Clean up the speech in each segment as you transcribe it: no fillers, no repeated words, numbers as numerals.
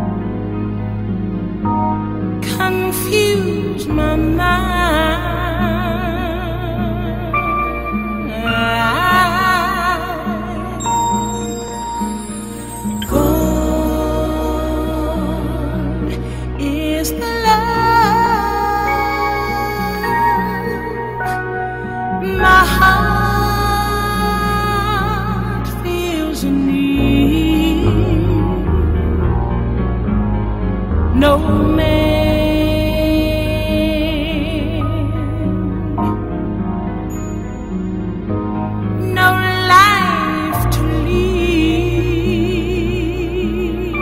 confuse my mind. Gone is the love my heart feels in need. No man, no life to lead.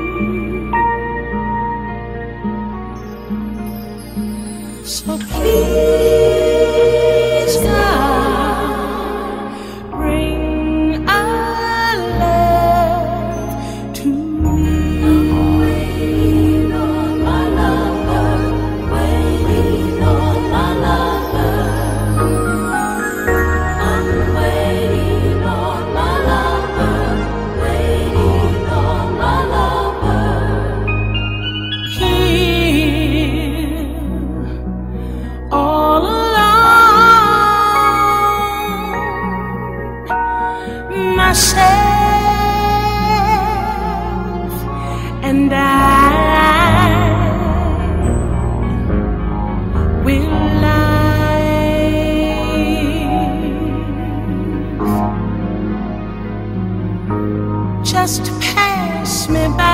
So please, God, bring a love to me. I'm waiting on my lover, waiting on my lover. I'm waiting on my lover, waiting on my lover. Here, all alone, myself and I will life just pass me by.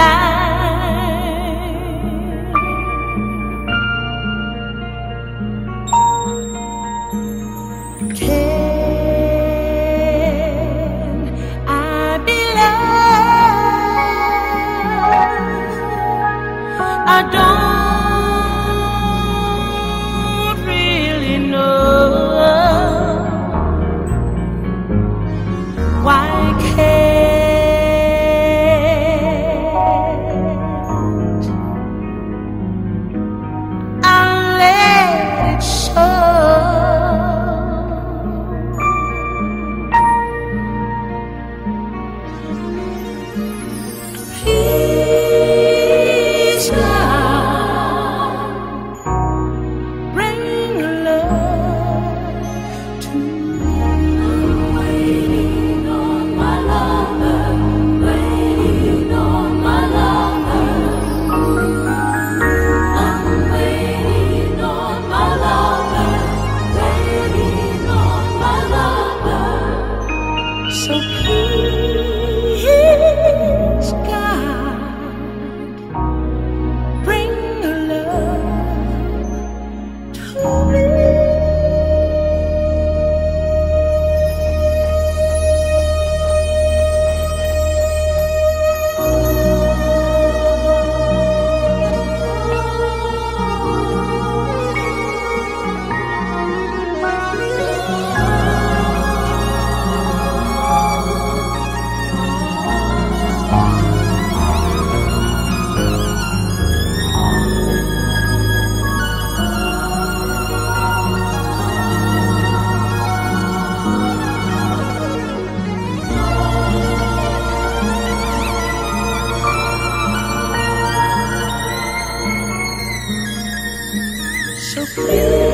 Can I be loved? I don't really know. Why can't I let it show? Please, God, bring love to me. I'm waiting on my lover, waiting on my lover. I'm waiting on my lover, waiting on my lover. So please, God, bring love to me. So please,